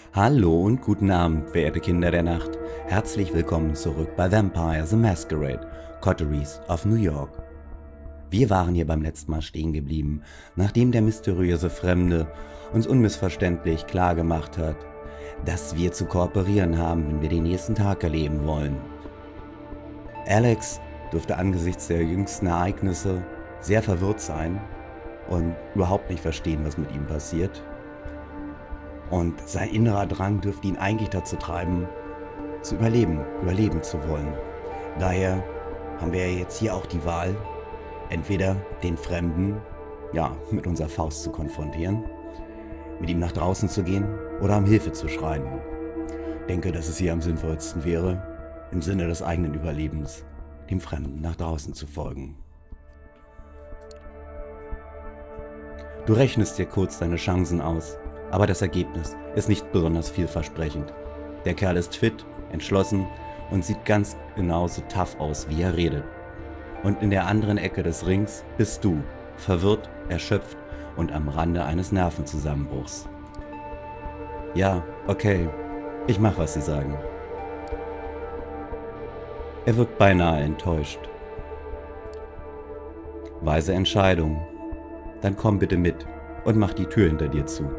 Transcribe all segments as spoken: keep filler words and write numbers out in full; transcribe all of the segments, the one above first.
Hallo und guten Abend, verehrte Kinder der Nacht. Herzlich willkommen zurück bei Vampire the Masquerade, Coteries of New York. Wir waren hier beim letzten Mal stehen geblieben, nachdem der mysteriöse Fremde uns unmissverständlich klargemacht hat, dass wir zu kooperieren haben, wenn wir den nächsten Tag erleben wollen. Alex dürfte angesichts der jüngsten Ereignisse sehr verwirrt sein und überhaupt nicht verstehen, was mit ihm passiert. Und sein innerer Drang dürfte ihn eigentlich dazu treiben, zu überleben, überleben zu wollen. Daher haben wir jetzt hier auch die Wahl, entweder den Fremden, ja, mit unserer Faust zu konfrontieren, mit ihm nach draußen zu gehen oder um Hilfe zu schreien. Ich denke, dass es hier am sinnvollsten wäre, im Sinne des eigenen Überlebens, dem Fremden nach draußen zu folgen. Du rechnest dir kurz deine Chancen aus. Aber das Ergebnis ist nicht besonders vielversprechend. Der Kerl ist fit, entschlossen und sieht ganz genauso tough aus, wie er redet. Und in der anderen Ecke des Rings bist du, verwirrt, erschöpft und am Rande eines Nervenzusammenbruchs. Ja, okay, ich mach, was sie sagen. Er wirkt beinahe enttäuscht. Weise Entscheidung. Dann komm bitte mit und mach die Tür hinter dir zu.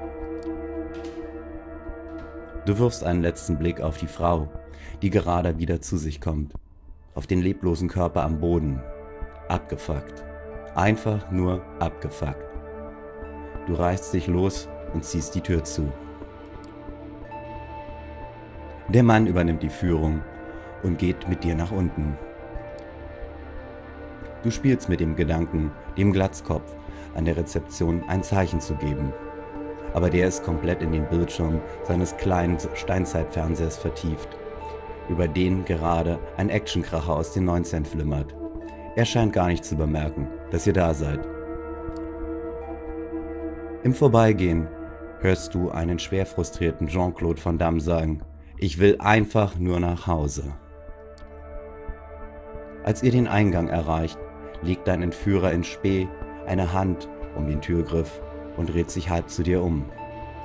Du wirfst einen letzten Blick auf die Frau, die gerade wieder zu sich kommt. Auf den leblosen Körper am Boden. Abgefuckt. Einfach nur abgefuckt. Du reißt dich los und ziehst die Tür zu. Der Mann übernimmt die Führung und geht mit dir nach unten. Du spielst mit dem Gedanken, dem Glatzkopf an der Rezeption ein Zeichen zu geben. Aber der ist komplett in den Bildschirm seines kleinen Steinzeitfernsehers vertieft, über den gerade ein Actionkracher aus den neunzehn flimmert. Er scheint gar nicht zu bemerken, dass ihr da seid. Im Vorbeigehen hörst du einen schwer frustrierten Jean-Claude Van Damme sagen: Ich will einfach nur nach Hause. Als ihr den Eingang erreicht, legt dein Entführer in Späh eine Hand um den Türgriff und dreht sich halb zu dir um.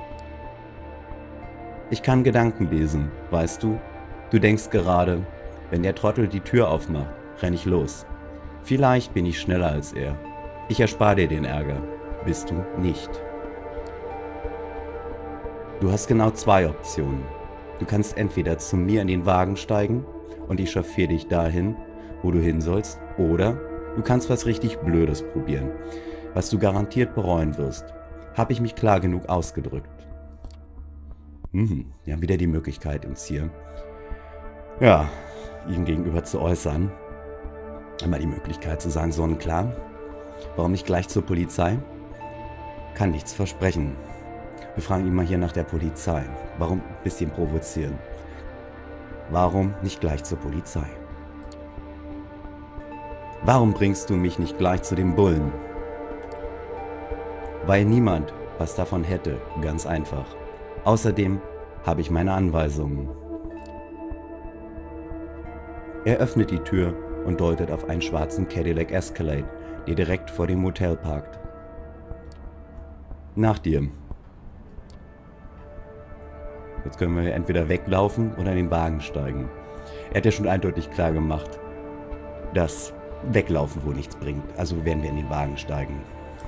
Ich kann Gedanken lesen, weißt du? Du denkst gerade, wenn der Trottel die Tür aufmacht, renn ich los. Vielleicht bin ich schneller als er. Ich erspare dir den Ärger. Bist du nicht. Du hast genau zwei Optionen. Du kannst entweder zu mir in den Wagen steigen und ich chauffiere dich dahin, wo du hin sollst, oder du kannst was richtig Blödes probieren, was du garantiert bereuen wirst. Habe ich mich klar genug ausgedrückt? Mhm, wir haben wieder die Möglichkeit, uns hier, ja, ihm gegenüber zu äußern. Einmal die Möglichkeit zu sagen, sonnenklar, warum nicht gleich zur Polizei? Kann nichts versprechen. Wir fragen ihn mal hier nach der Polizei. Warum ein bisschen provozieren? Warum nicht gleich zur Polizei? Warum bringst du mich nicht gleich zu dem Bullen? Weil niemand was davon hätte, ganz einfach. Außerdem habe ich meine Anweisungen. Er öffnet die Tür und deutet auf einen schwarzen Cadillac Escalade, der direkt vor dem Motel parkt. Nach dir. Jetzt können wir entweder weglaufen oder in den Wagen steigen. Er hat ja schon eindeutig klar gemacht, dass Weglaufen wohl nichts bringt, also werden wir in den Wagen steigen.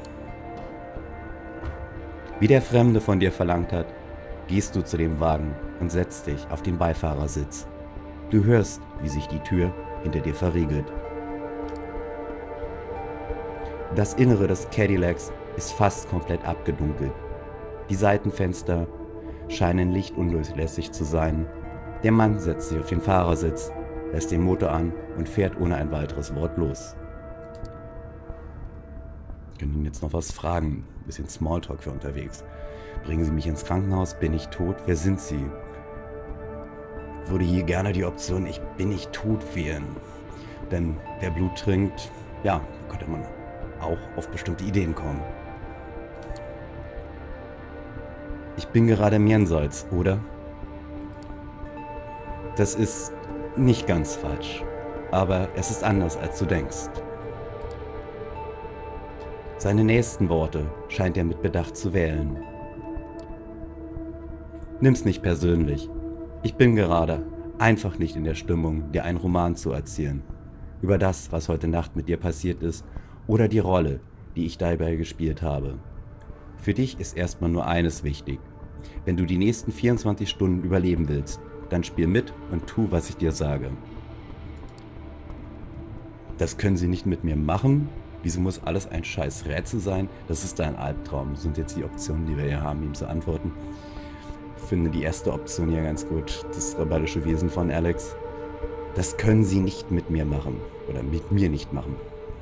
Wie der Fremde von dir verlangt hat, gehst du zu dem Wagen und setzt dich auf den Beifahrersitz. Du hörst, wie sich die Tür hinter dir verriegelt. Das Innere des Cadillacs ist fast komplett abgedunkelt. Die Seitenfenster scheinen lichtundurchlässig zu sein. Der Mann setzt sich auf den Fahrersitz, lässt den Motor an und fährt ohne ein weiteres Wort los. Ich kann Ihnen jetzt noch was fragen. Ein bisschen Smalltalk für unterwegs. Bringen Sie mich ins Krankenhaus? Bin ich tot? Wer sind Sie? Ich würde hier gerne die Option Ich bin nicht tot wählen. Denn wer Blut trinkt, ja, da könnte man auch auf bestimmte Ideen kommen. Ich bin gerade im Jenseits, oder? Das ist nicht ganz falsch, aber es ist anders, als du denkst. Seine nächsten Worte scheint er mit Bedacht zu wählen. Nimm's nicht persönlich. Ich bin gerade einfach nicht in der Stimmung, dir einen Roman zu erzählen. Über das, was heute Nacht mit dir passiert ist oder die Rolle, die ich dabei gespielt habe. Für dich ist erstmal nur eines wichtig. Wenn du die nächsten vierundzwanzig Stunden überleben willst, dann spiel mit und tu, was ich dir sage. Das können sie nicht mit mir machen. Wieso muss alles ein scheiß Rätsel sein? Das ist dein Albtraum. Das sind jetzt die Optionen, die wir hier haben, ihm zu antworten. Ich finde die erste Option ja ganz gut. Das rebellische Wesen von Alex. Das können sie nicht mit mir machen. Oder mit mir nicht machen.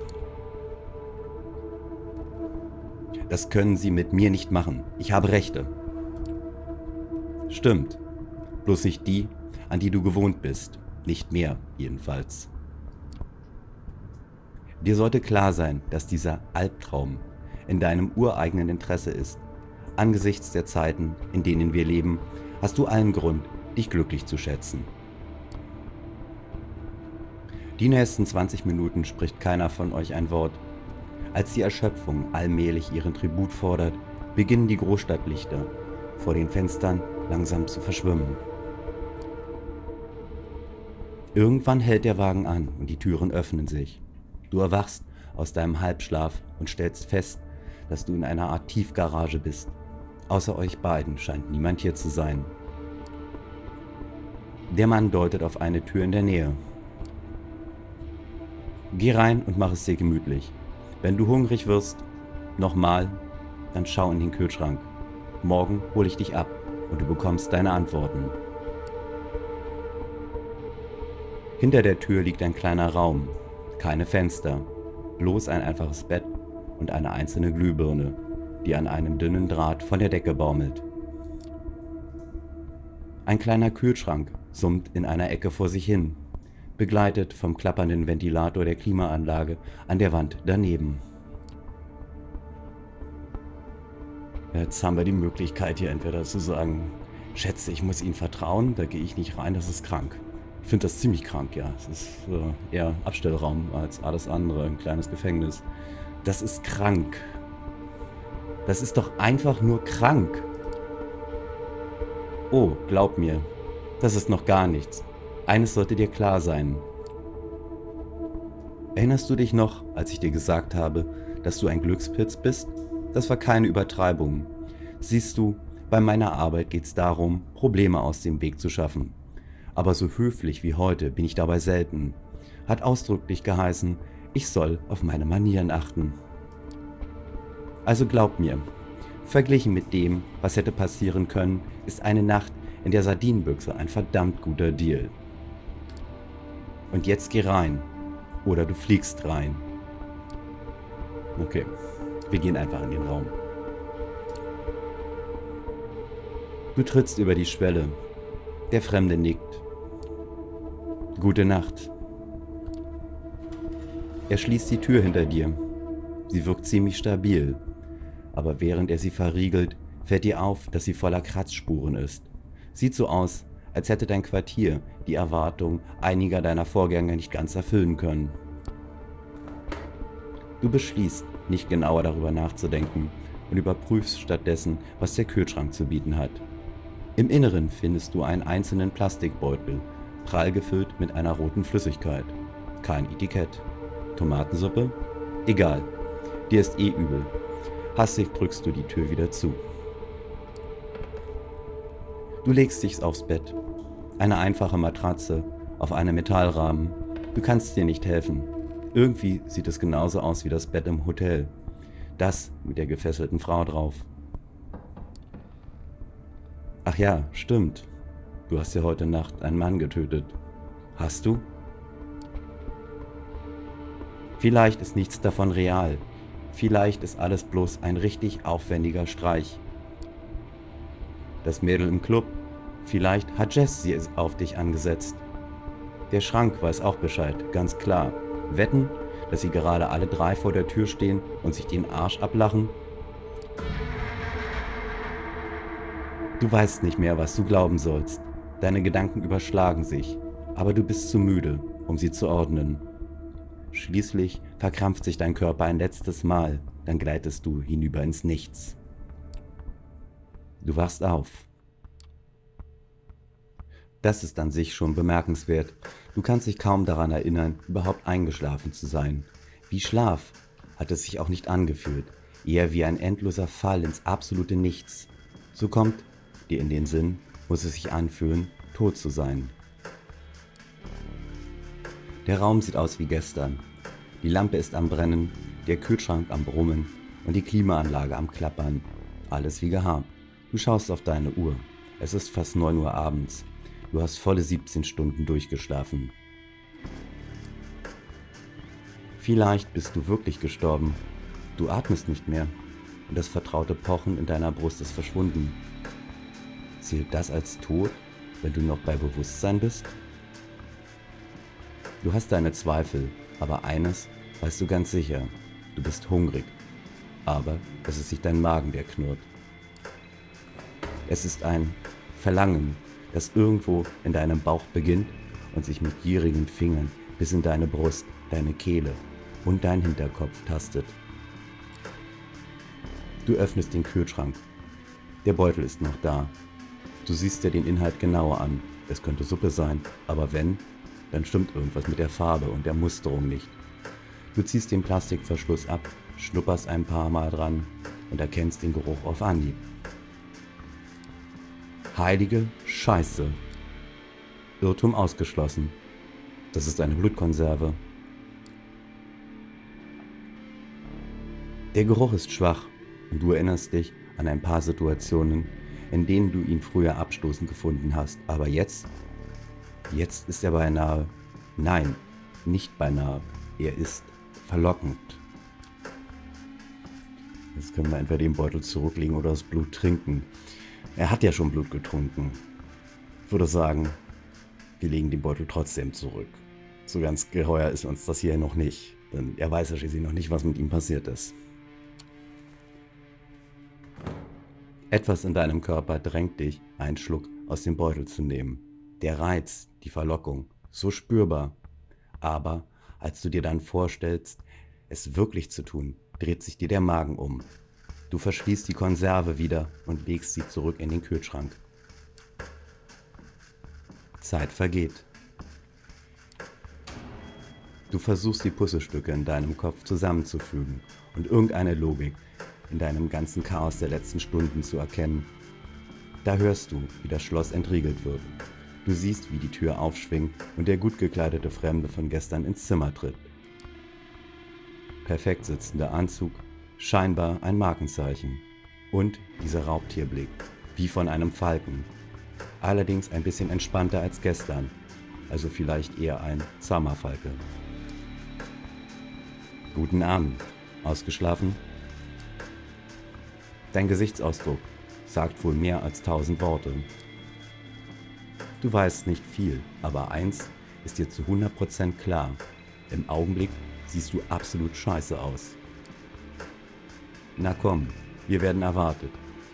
Das können sie mit mir nicht machen. Ich habe Rechte. Stimmt. Bloß nicht die, an die du gewohnt bist. Nicht mehr, jedenfalls. Dir sollte klar sein, dass dieser Albtraum in deinem ureigenen Interesse ist. Angesichts der Zeiten, in denen wir leben, hast du allen Grund, dich glücklich zu schätzen. Die nächsten zwanzig Minuten spricht keiner von euch ein Wort. Als die Erschöpfung allmählich ihren Tribut fordert, beginnen die Großstadtlichter vor den Fenstern langsam zu verschwimmen. Irgendwann hält der Wagen an und die Türen öffnen sich. Du erwachst aus deinem Halbschlaf und stellst fest, dass du in einer Art Tiefgarage bist. Außer euch beiden scheint niemand hier zu sein. Der Mann deutet auf eine Tür in der Nähe. Geh rein und mach es dir gemütlich. Wenn du hungrig wirst, nochmal, dann schau in den Kühlschrank. Morgen hole ich dich ab und du bekommst deine Antworten. Hinter der Tür liegt ein kleiner Raum. Keine Fenster, bloß ein einfaches Bett und eine einzelne Glühbirne, die an einem dünnen Draht von der Decke baumelt. Ein kleiner Kühlschrank summt in einer Ecke vor sich hin, begleitet vom klappernden Ventilator der Klimaanlage an der Wand daneben. Jetzt haben wir die Möglichkeit hier entweder zu sagen, Schätze, ich muss Ihnen vertrauen, da gehe ich nicht rein, das ist krank. Ich finde das ziemlich krank, ja. Es ist äh, eher Abstellraum als alles andere, ein kleines Gefängnis. Das ist krank. Das ist doch einfach nur krank. Oh, glaub mir, das ist noch gar nichts. Eines sollte dir klar sein. Erinnerst du dich noch, als ich dir gesagt habe, dass du ein Glückspilz bist? Das war keine Übertreibung. Siehst du, bei meiner Arbeit geht es darum, Probleme aus dem Weg zu schaffen. Aber so höflich wie heute bin ich dabei selten. Hat ausdrücklich geheißen, ich soll auf meine Manieren achten. Also glaub mir, verglichen mit dem, was hätte passieren können, ist eine Nacht in der Sardinenbüchse ein verdammt guter Deal. Und jetzt geh rein. Oder du fliegst rein. Okay, wir gehen einfach in den Raum. Du trittst über die Schwelle. Der Fremde nickt. Gute Nacht. Er schließt die Tür hinter dir. Sie wirkt ziemlich stabil, aber während er sie verriegelt, fällt dir auf, dass sie voller Kratzspuren ist. Sieht so aus, als hätte dein Quartier die Erwartung einiger deiner Vorgänger nicht ganz erfüllen können. Du beschließt, nicht genauer darüber nachzudenken und überprüfst stattdessen, was der Kühlschrank zu bieten hat. Im Inneren findest du einen einzelnen Plastikbeutel, prall gefüllt mit einer roten Flüssigkeit. Kein Etikett. Tomatensuppe? Egal. Dir ist eh übel. Hastig drückst du die Tür wieder zu. Du legst dich aufs Bett. Eine einfache Matratze auf einem Metallrahmen. Du kannst dir nicht helfen. Irgendwie sieht es genauso aus wie das Bett im Hotel. Das mit der gefesselten Frau drauf. Ach ja, stimmt. Du hast ja heute Nacht einen Mann getötet. Hast du? Vielleicht ist nichts davon real. Vielleicht ist alles bloß ein richtig aufwendiger Streich. Das Mädel im Club? Vielleicht hat Jess sie auf dich angesetzt. Der Schrank weiß auch Bescheid, ganz klar. Wetten, dass sie gerade alle drei vor der Tür stehen und sich den Arsch ablachen? Du weißt nicht mehr, was du glauben sollst. Deine Gedanken überschlagen sich, aber du bist zu müde, um sie zu ordnen. Schließlich verkrampft sich dein Körper ein letztes Mal, dann gleitest du hinüber ins Nichts. Du wachst auf. Das ist an sich schon bemerkenswert. Du kannst dich kaum daran erinnern, überhaupt eingeschlafen zu sein. Wie Schlaf hat es sich auch nicht angefühlt, eher wie ein endloser Fall ins absolute Nichts. So kommt dir in den Sinn, muss es sich anfühlen, tot zu sein. Der Raum sieht aus wie gestern. Die Lampe ist am Brennen, der Kühlschrank am Brummen und die Klimaanlage am Klappern. Alles wie gehabt. Du schaust auf deine Uhr. Es ist fast neun Uhr abends. Du hast volle siebzehn Stunden durchgeschlafen. Vielleicht bist du wirklich gestorben. Du atmest nicht mehr und das vertraute Pochen in deiner Brust ist verschwunden. Zählt das als Tod, wenn du noch bei Bewusstsein bist? Du hast deine Zweifel, aber eines weißt du ganz sicher, du bist hungrig. Aber es ist nicht dein Magen, der knurrt. Es ist ein Verlangen, das irgendwo in deinem Bauch beginnt und sich mit gierigen Fingern bis in deine Brust, deine Kehle und deinen Hinterkopf tastet. Du öffnest den Kühlschrank. Der Beutel ist noch da. Du siehst dir den Inhalt genauer an. Es könnte Suppe sein, aber wenn, dann stimmt irgendwas mit der Farbe und der Musterung nicht. Du ziehst den Plastikverschluss ab, schnupperst ein paar Mal dran und erkennst den Geruch auf Anhieb. Heilige Scheiße. Irrtum ausgeschlossen. Das ist eine Blutkonserve. Der Geruch ist schwach und du erinnerst dich an ein paar Situationen, in denen du ihn früher abstoßend gefunden hast. Aber jetzt, jetzt ist er beinahe, nein, nicht beinahe, er ist verlockend. Jetzt können wir entweder den Beutel zurücklegen oder das Blut trinken. Er hat ja schon Blut getrunken. Ich würde sagen, wir legen den Beutel trotzdem zurück. So ganz geheuer ist uns das hier noch nicht, denn er weiß ja schließlich noch nicht, was mit ihm passiert ist. Etwas in deinem Körper drängt dich, einen Schluck aus dem Beutel zu nehmen. Der Reiz, die Verlockung, so spürbar. Aber als du dir dann vorstellst, es wirklich zu tun, dreht sich dir der Magen um. Du verschließt die Konserve wieder und legst sie zurück in den Kühlschrank. Zeit vergeht. Du versuchst die Puzzlestücke in deinem Kopf zusammenzufügen und irgendeine Logik in deinem ganzen Chaos der letzten Stunden zu erkennen. Da hörst du, wie das Schloss entriegelt wird. Du siehst, wie die Tür aufschwingt und der gut gekleidete Fremde von gestern ins Zimmer tritt. Perfekt sitzender Anzug, scheinbar ein Markenzeichen. Und dieser Raubtierblick, wie von einem Falken. Allerdings ein bisschen entspannter als gestern, also vielleicht eher ein Sommerfalke. Guten Abend. Ausgeschlafen? Dein Gesichtsausdruck sagt wohl mehr als tausend Worte. Du weißt nicht viel, aber eins ist dir zu hundert Prozent klar. Im Augenblick siehst du absolut scheiße aus. Na komm, wir werden erwartet.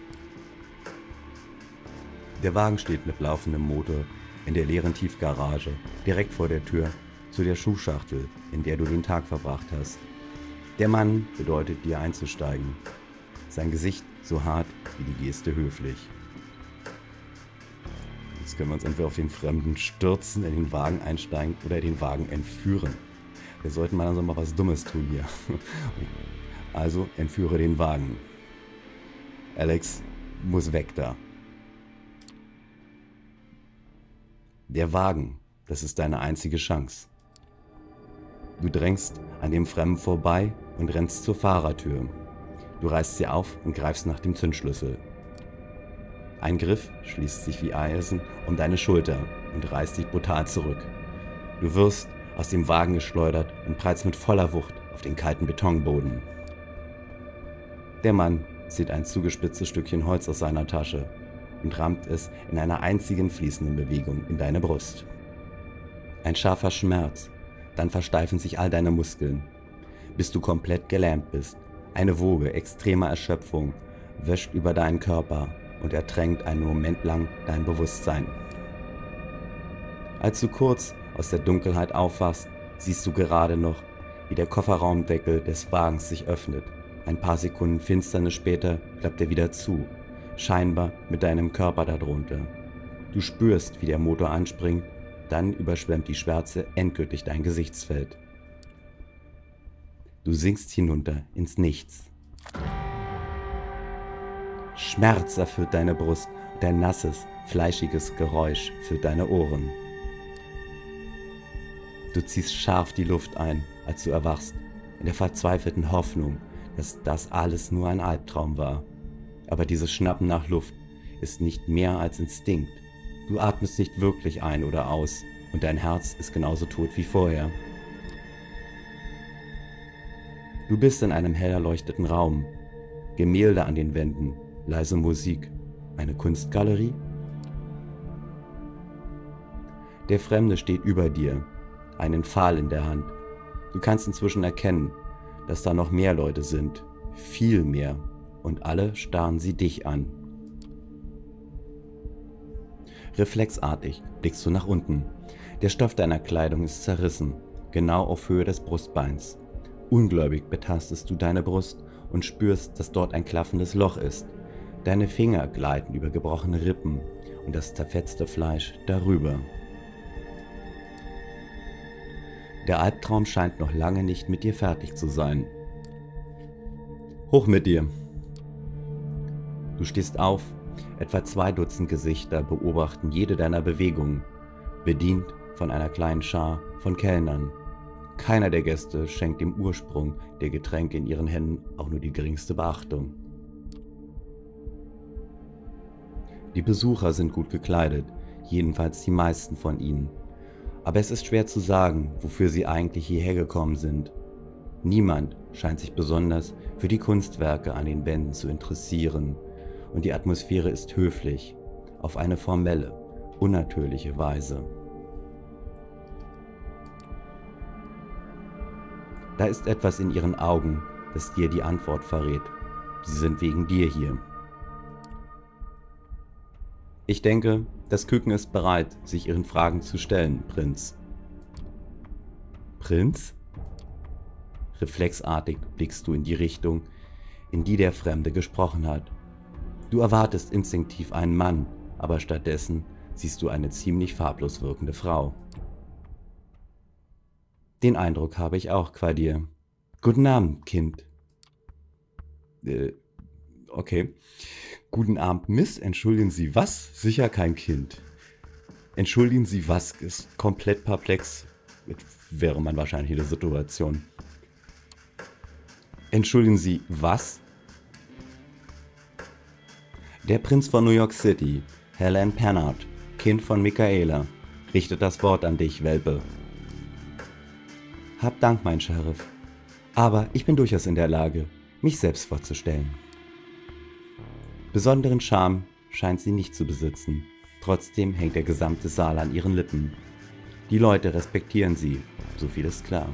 Der Wagen steht mit laufendem Motor in der leeren Tiefgarage, direkt vor der Tür zu der Schuhschachtel, in der du den Tag verbracht hast. Der Mann bedeutet dir einzusteigen. Sein Gesicht so hart wie die Geste höflich. Jetzt können wir uns entweder auf den Fremden stürzen, in den Wagen einsteigen oder den Wagen entführen. Wir sollten mal also mal was Dummes tun hier. Also entführe den Wagen. Alex muss weg da. Der Wagen, das ist deine einzige Chance. Du drängst an dem Fremden vorbei und rennst zur Fahrertür. Du reißt sie auf und greifst nach dem Zündschlüssel. Ein Griff schließt sich wie Eisen um deine Schulter und reißt dich brutal zurück. Du wirst aus dem Wagen geschleudert und prallst mit voller Wucht auf den kalten Betonboden. Der Mann zieht ein zugespitztes Stückchen Holz aus seiner Tasche und rammt es in einer einzigen fließenden Bewegung in deine Brust. Ein scharfer Schmerz, dann versteifen sich all deine Muskeln, bis du komplett gelähmt bist. Eine Woge extremer Erschöpfung wäscht über deinen Körper und ertränkt einen Moment lang dein Bewusstsein. Als du kurz aus der Dunkelheit aufwachst, siehst du gerade noch, wie der Kofferraumdeckel des Wagens sich öffnet. Ein paar Sekunden Finsternis später klappt er wieder zu, scheinbar mit deinem Körper darunter. Du spürst, wie der Motor anspringt, dann überschwemmt die Schwärze endgültig dein Gesichtsfeld. Du sinkst hinunter ins Nichts. Schmerz erfüllt deine Brust und ein nasses, fleischiges Geräusch füllt deine Ohren. Du ziehst scharf die Luft ein, als du erwachst, in der verzweifelten Hoffnung, dass das alles nur ein Albtraum war. Aber dieses Schnappen nach Luft ist nicht mehr als Instinkt. Du atmest nicht wirklich ein oder aus und dein Herz ist genauso tot wie vorher. Du bist in einem hell erleuchteten Raum. Gemälde an den Wänden, leise Musik. Eine Kunstgalerie? Der Fremde steht über dir, einen Pfahl in der Hand. Du kannst inzwischen erkennen, dass da noch mehr Leute sind, viel mehr, und alle starren sie dich an. Reflexartig blickst du nach unten. Der Stoff deiner Kleidung ist zerrissen, genau auf Höhe des Brustbeins. Ungläubig betastest du deine Brust und spürst, dass dort ein klaffendes Loch ist. Deine Finger gleiten über gebrochene Rippen und das zerfetzte Fleisch darüber. Der Albtraum scheint noch lange nicht mit dir fertig zu sein. Hoch mit dir! Du stehst auf, etwa zwei Dutzend Gesichter beobachten jede deiner Bewegungen, bedient von einer kleinen Schar von Kellnern. Keiner der Gäste schenkt dem Ursprung der Getränke in ihren Händen auch nur die geringste Beachtung. Die Besucher sind gut gekleidet, jedenfalls die meisten von ihnen. Aber es ist schwer zu sagen, wofür sie eigentlich hierher gekommen sind. Niemand scheint sich besonders für die Kunstwerke an den Wänden zu interessieren und die Atmosphäre ist höflich, auf eine formelle, unnatürliche Weise. Da ist etwas in ihren Augen, das dir die Antwort verrät. Sie sind wegen dir hier. Ich denke, das Küken ist bereit, sich ihren Fragen zu stellen, Prinz. Prinz? Reflexartig blickst du in die Richtung, in die der Fremde gesprochen hat. Du erwartest instinktiv einen Mann, aber stattdessen siehst du eine ziemlich farblos wirkende Frau. Den Eindruck habe ich auch qua dir. Guten Abend, Kind. Äh, okay. Guten Abend, Miss. Entschuldigen Sie, was? Sicher kein Kind. Entschuldigen Sie, was? Ist komplett perplex. Wäre man wahrscheinlich in der Situation. Entschuldigen Sie, was? Der Prinz von New York City, Helen Pennard, Kind von Michaela, richtet das Wort an dich, Welpe. Hab Dank, mein Sheriff. Aber ich bin durchaus in der Lage, mich selbst vorzustellen. Besonderen Charme scheint sie nicht zu besitzen. Trotzdem hängt der gesamte Saal an ihren Lippen. Die Leute respektieren sie, so viel ist klar.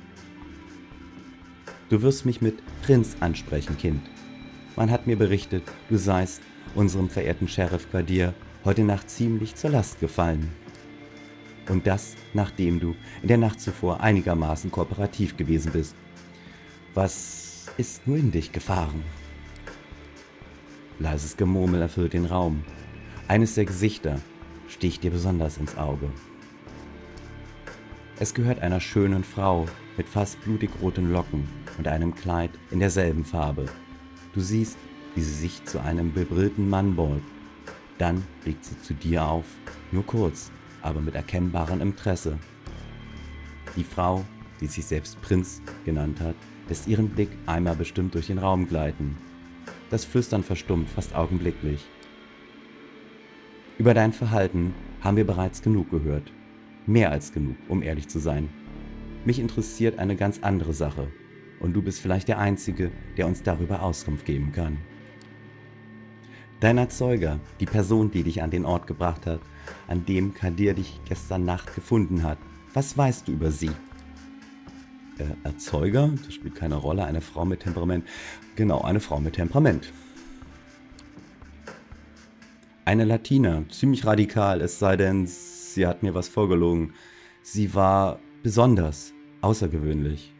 Du wirst mich mit Prinz ansprechen, Kind. Man hat mir berichtet, du seist unserem verehrten Sheriff Quartier heute Nacht ziemlich zur Last gefallen. Und das, nachdem du in der Nacht zuvor einigermaßen kooperativ gewesen bist. Was ist nur in dich gefahren? Leises Gemurmel erfüllt den Raum. Eines der Gesichter sticht dir besonders ins Auge. Es gehört einer schönen Frau mit fast blutig-roten Locken und einem Kleid in derselben Farbe. Du siehst, wie sie sich zu einem bebrillten Mann beugt. Dann blickt sie zu dir auf, nur kurz, aber mit erkennbarem Interesse. Die Frau, die sich selbst Prinz genannt hat, lässt ihren Blick einmal bestimmt durch den Raum gleiten. Das Flüstern verstummt fast augenblicklich. Über dein Verhalten haben wir bereits genug gehört. Mehr als genug, um ehrlich zu sein. Mich interessiert eine ganz andere Sache. Und du bist vielleicht der Einzige, der uns darüber Auskunft geben kann. Dein Erzeuger, die Person, die dich an den Ort gebracht hat, an dem Kadir dich gestern Nacht gefunden hat. Was weißt du über sie? Äh, Erzeuger? Das spielt keine Rolle. Eine Frau mit Temperament. Genau, eine Frau mit Temperament. Eine Latina, ziemlich radikal, es sei denn, sie hat mir was vorgelogen. Sie war besonders, außergewöhnlich.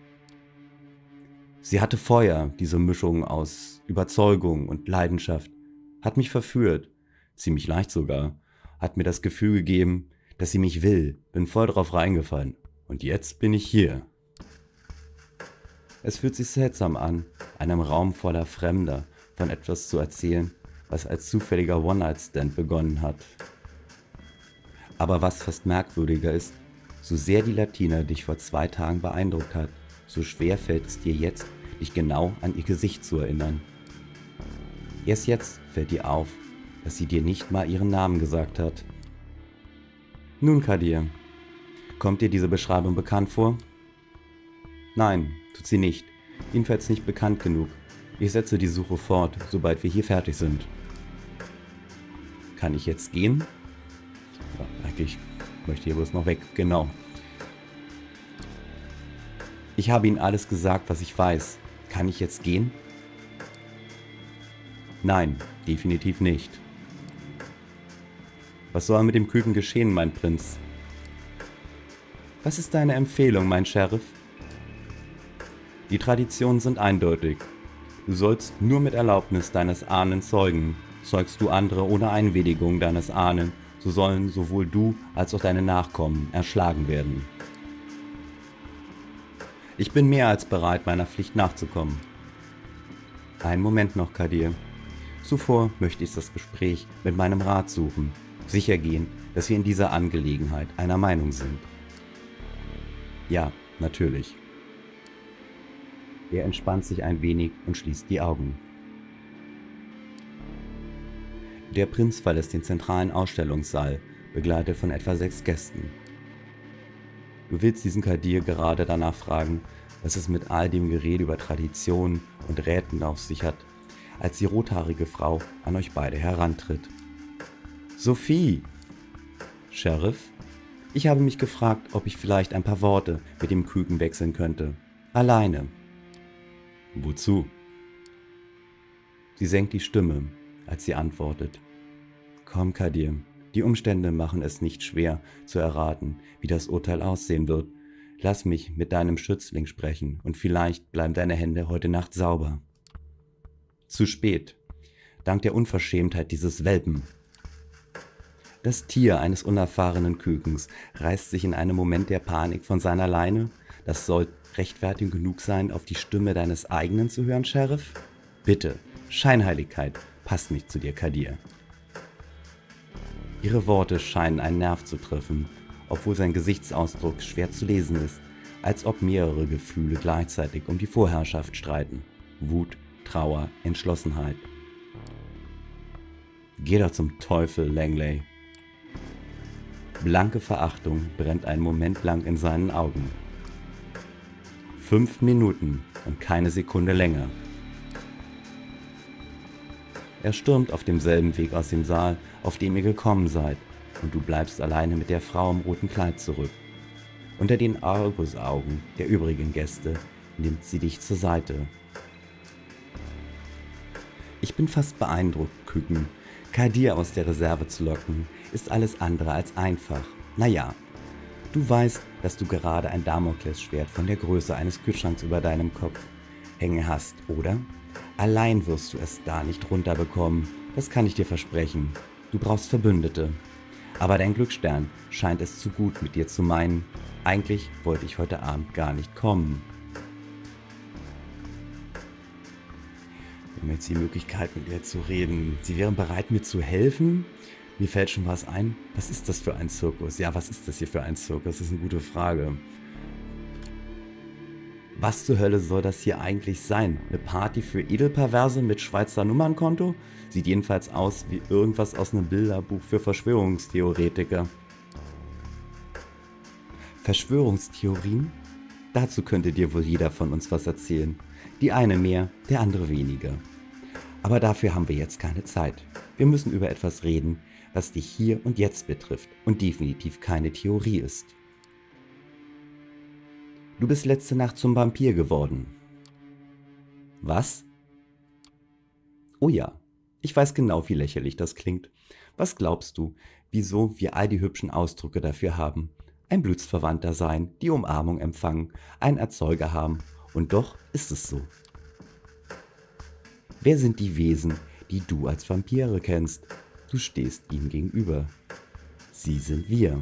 Sie hatte Feuer, diese Mischung aus Überzeugung und Leidenschaft, hat mich verführt, ziemlich leicht sogar, hat mir das Gefühl gegeben, dass sie mich will, bin voll drauf reingefallen. Und jetzt bin ich hier. Es fühlt sich seltsam an, einem Raum voller Fremder von etwas zu erzählen, was als zufälliger One-Night-Stand begonnen hat. Aber was fast merkwürdiger ist, so sehr die Latina dich vor zwei Tagen beeindruckt hat, so schwer fällt es dir jetzt, dich genau an ihr Gesicht zu erinnern. Erst jetzt fällt dir auf, dass sie dir nicht mal ihren Namen gesagt hat. Nun, Kadir, kommt dir diese Beschreibung bekannt vor? Nein, tut sie nicht. Jedenfalls nicht bekannt genug. Ich setze die Suche fort, sobald wir hier fertig sind. Kann ich jetzt gehen? Ja, eigentlich möchte ich bloß noch weg, genau. Ich habe Ihnen alles gesagt, was ich weiß. Kann ich jetzt gehen? Nein, definitiv nicht. Was soll mit dem Küken geschehen, mein Prinz? Was ist deine Empfehlung, mein Sheriff? Die Traditionen sind eindeutig. Du sollst nur mit Erlaubnis deines Ahnen zeugen. Zeugst du andere ohne Einwilligung deines Ahnen, so sollen sowohl du als auch deine Nachkommen erschlagen werden. Ich bin mehr als bereit, meiner Pflicht nachzukommen. Einen Moment noch, Kadir. Zuvor möchte ich das Gespräch mit meinem Rat suchen. Sicher gehen, dass wir in dieser Angelegenheit einer Meinung sind. Ja, natürlich. Er entspannt sich ein wenig und schließt die Augen. Der Prinz verlässt den zentralen Ausstellungssaal, begleitet von etwa sechs Gästen. Du willst diesen Kadir gerade danach fragen, was es mit all dem Gerede über Traditionen und Räten auf sich hat, als die rothaarige Frau an euch beide herantritt. Sophie! Sheriff? Ich habe mich gefragt, ob ich vielleicht ein paar Worte mit dem Küken wechseln könnte. Alleine. Wozu? Sie senkt die Stimme, als sie antwortet. Komm, Kadir, die Umstände machen es nicht schwer zu erraten, wie das Urteil aussehen wird. Lass mich mit deinem Schützling sprechen und vielleicht bleiben deine Hände heute Nacht sauber. Zu spät. Dank der Unverschämtheit dieses Welpen. Das Tier eines unerfahrenen Kükens reißt sich in einem Moment der Panik von seiner Leine. Das soll Rechtfertigung genug sein, auf die Stimme deines eigenen zu hören, Sheriff? Bitte, Scheinheiligkeit passt nicht zu dir, Kadir. Ihre Worte scheinen einen Nerv zu treffen, obwohl sein Gesichtsausdruck schwer zu lesen ist, als ob mehrere Gefühle gleichzeitig um die Vorherrschaft streiten. Wut, Trauer, Entschlossenheit. Geh doch zum Teufel, Langley. Blanke Verachtung brennt einen Moment lang in seinen Augen. Fünf Minuten und keine Sekunde länger. Er stürmt auf demselben Weg aus dem Saal, auf dem ihr gekommen seid, und du bleibst alleine mit der Frau im roten Kleid zurück. Unter den Argusaugen der übrigen Gäste nimmt sie dich zur Seite. Ich bin fast beeindruckt, Küken. Kadir aus der Reserve zu locken, ist alles andere als einfach. Naja, du weißt, dass du gerade ein Damoklesschwert von der Größe eines Kühlschranks über deinem Kopf hängen hast, oder? Allein wirst du es da nicht runterbekommen, das kann ich dir versprechen. Du brauchst Verbündete. Aber dein Glücksstern scheint es zu gut mit dir zu meinen. Eigentlich wollte ich heute Abend gar nicht kommen. Wir haben jetzt die Möglichkeit, mit ihr zu reden. Sie wären bereit, mir zu helfen? Mir fällt schon was ein. Was ist das für ein Zirkus? Ja, was ist das hier für ein Zirkus? Das ist eine gute Frage. Was zur Hölle soll das hier eigentlich sein? Eine Party für Edelperverse mit Schweizer Nummernkonto? Sieht jedenfalls aus wie irgendwas aus einem Bilderbuch für Verschwörungstheoretiker. Verschwörungstheorien? Dazu könnte dir wohl jeder von uns was erzählen. Die eine mehr, der andere weniger. Aber dafür haben wir jetzt keine Zeit. Wir müssen über etwas reden, was dich hier und jetzt betrifft und definitiv keine Theorie ist. Du bist letzte Nacht zum Vampir geworden. Was? Oh ja, ich weiß genau, wie lächerlich das klingt. Was glaubst du, wieso wir all die hübschen Ausdrücke dafür haben? Ein Blutsverwandter sein, die Umarmung empfangen, einen Erzeuger haben. Und doch ist es so. Wer sind die Wesen, die du als Vampire kennst? Du stehst ihnen gegenüber. Sie sind wir.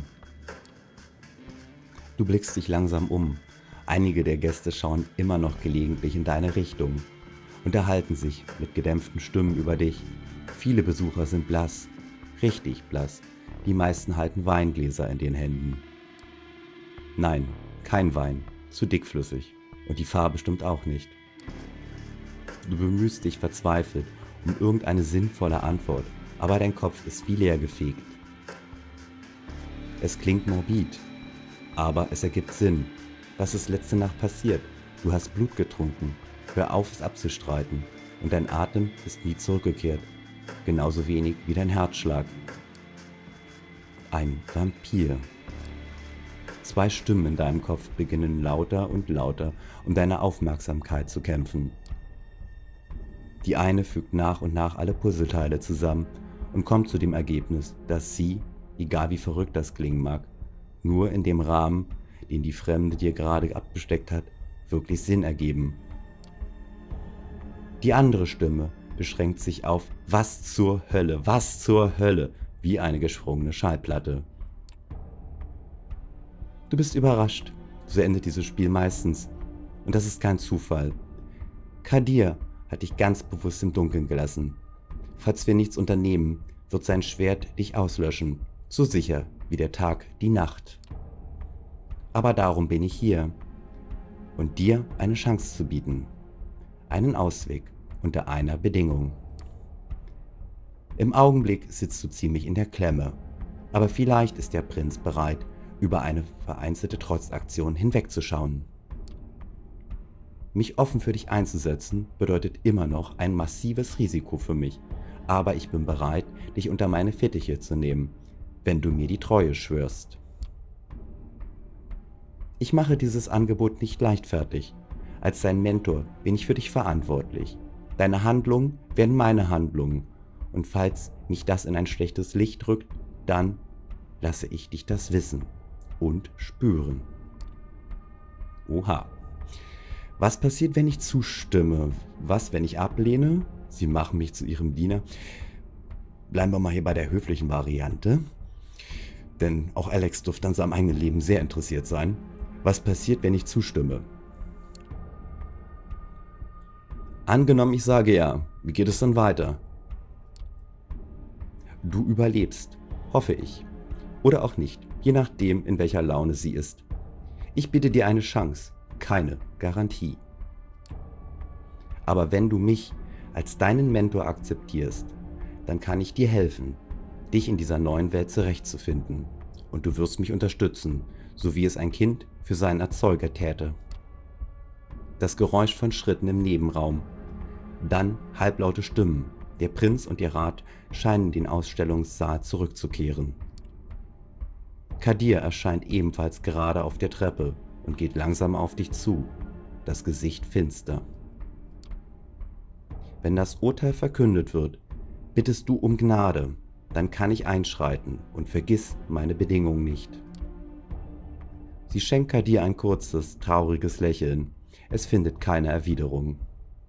Du blickst dich langsam um. Einige der Gäste schauen immer noch gelegentlich in deine Richtung, unterhalten sich mit gedämpften Stimmen über dich. Viele Besucher sind blass, richtig blass. Die meisten halten Weingläser in den Händen. Nein, kein Wein, zu dickflüssig. Und die Farbe stimmt auch nicht. Du bemühst dich verzweifelt um irgendeine sinnvolle Antwort, aber dein Kopf ist wie leer gefegt. Es klingt morbid, aber es ergibt Sinn. Was ist letzte Nacht passiert? Du hast Blut getrunken. Hör auf, es abzustreiten. Und dein Atem ist nie zurückgekehrt. Genauso wenig wie dein Herzschlag. Ein Vampir. Zwei Stimmen in deinem Kopf beginnen lauter und lauter um deine Aufmerksamkeit zu kämpfen. Die eine fügt nach und nach alle Puzzleteile zusammen und kommt zu dem Ergebnis, dass sie, egal wie verrückt das klingen mag, nur in dem Rahmen, den die Fremde dir gerade abgesteckt hat, wirklich Sinn ergeben. Die andere Stimme beschränkt sich auf "Was zur Hölle, was zur Hölle", wie eine gesprungene Schallplatte. Du bist überrascht, so endet dieses Spiel meistens. Und das ist kein Zufall. Kadir hat dich ganz bewusst im Dunkeln gelassen. Falls wir nichts unternehmen, wird sein Schwert dich auslöschen, so sicher wie der Tag die Nacht. Aber darum bin ich hier, und dir eine Chance zu bieten. Einen Ausweg unter einer Bedingung. Im Augenblick sitzt du ziemlich in der Klemme, aber vielleicht ist der Prinz bereit, über eine vereinzelte Trotzaktion hinwegzuschauen. Mich offen für dich einzusetzen, bedeutet immer noch ein massives Risiko für mich, aber ich bin bereit, dich unter meine Fittiche zu nehmen, wenn du mir die Treue schwörst. Ich mache dieses Angebot nicht leichtfertig. Als dein Mentor bin ich für dich verantwortlich. Deine Handlungen werden meine Handlungen, und falls mich das in ein schlechtes Licht rückt, dann lasse ich dich das wissen und spüren. Oha. Was passiert, wenn ich zustimme? Was, wenn ich ablehne? Sie machen mich zu ihrem Diener. Bleiben wir mal hier bei der höflichen Variante. Denn auch Alex dürfte an seinem eigenen Leben sehr interessiert sein. Was passiert, wenn ich zustimme? Angenommen, ich sage ja. Wie geht es dann weiter? Du überlebst, hoffe ich. Oder auch nicht, je nachdem, in welcher Laune sie ist. Ich biete dir eine Chance, keine Garantie. Aber wenn du mich als deinen Mentor akzeptierst, dann kann ich dir helfen, dich in dieser neuen Welt zurechtzufinden. Und du wirst mich unterstützen, so wie es ein Kind für seinen Erzeuger täte. Das Geräusch von Schritten im Nebenraum. Dann halblaute Stimmen. Der Prinz und ihr Rat scheinen in den Ausstellungssaal zurückzukehren. Kadir erscheint ebenfalls gerade auf der Treppe und geht langsam auf dich zu, das Gesicht finster. Wenn das Urteil verkündet wird, bittest du um Gnade, dann kann ich einschreiten und vergiss meine Bedingungen nicht. Sie schenkt Kadir ein kurzes, trauriges Lächeln. Es findet keine Erwiderung.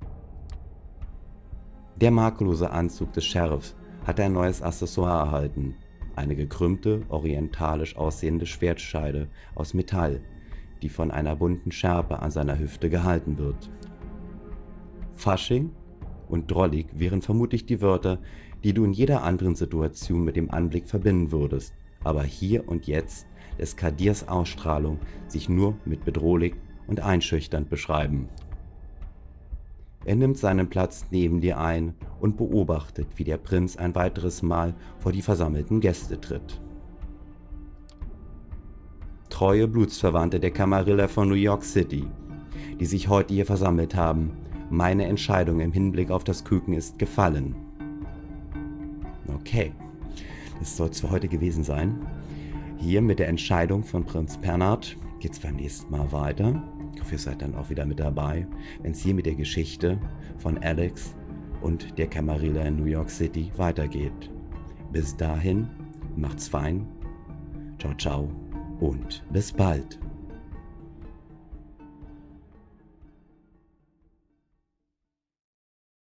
Der makellose Anzug des Sheriffs hat ein neues Accessoire erhalten. Eine gekrümmte, orientalisch aussehende Schwertscheide aus Metall, die von einer bunten Schärpe an seiner Hüfte gehalten wird. Fasching und drollig wären vermutlich die Wörter, die du in jeder anderen Situation mit dem Anblick verbinden würdest, aber hier und jetzt lässt Kadirs Ausstrahlung sich nur mit bedrohlich und einschüchternd beschreiben. Er nimmt seinen Platz neben dir ein und beobachtet, wie der Prinz ein weiteres Mal vor die versammelten Gäste tritt. Treue Blutsverwandte der Camarilla von New York City, die sich heute hier versammelt haben, meine Entscheidung im Hinblick auf das Küken ist gefallen. Okay, das soll es für heute gewesen sein. Hier mit der Entscheidung von Prinz Pernard geht es beim nächsten Mal weiter. Ich hoffe, ihr seid dann auch wieder mit dabei, wenn es hier mit der Geschichte von Alex und der Camarilla in New York City weitergeht. Bis dahin, macht's fein, ciao ciao und bis bald.